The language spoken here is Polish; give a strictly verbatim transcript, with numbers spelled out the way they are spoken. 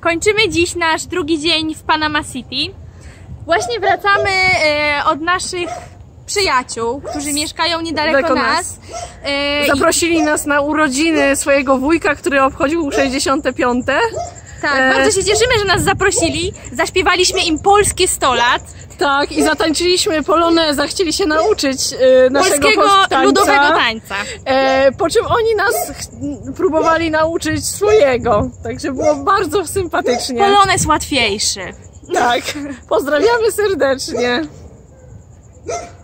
Kończymy dziś nasz drugi dzień w Panama City. Właśnie wracamy e, od naszych przyjaciół, którzy mieszkają niedaleko Daleko nas. nas. E, Zaprosili nas na urodziny swojego wujka, który obchodził sześćdziesiąte piąte. Tak, E... bardzo się cieszymy, że nas zaprosili. Zaśpiewaliśmy im polskie sto lat. Tak, i zatańczyliśmy poloneza, chcieli się nauczyć e, naszego polskiego tańca. ludowego tańca. E, po czym oni nas próbowali nauczyć swojego, także było bardzo sympatycznie. Polonez łatwiejszy. Tak, pozdrawiamy serdecznie.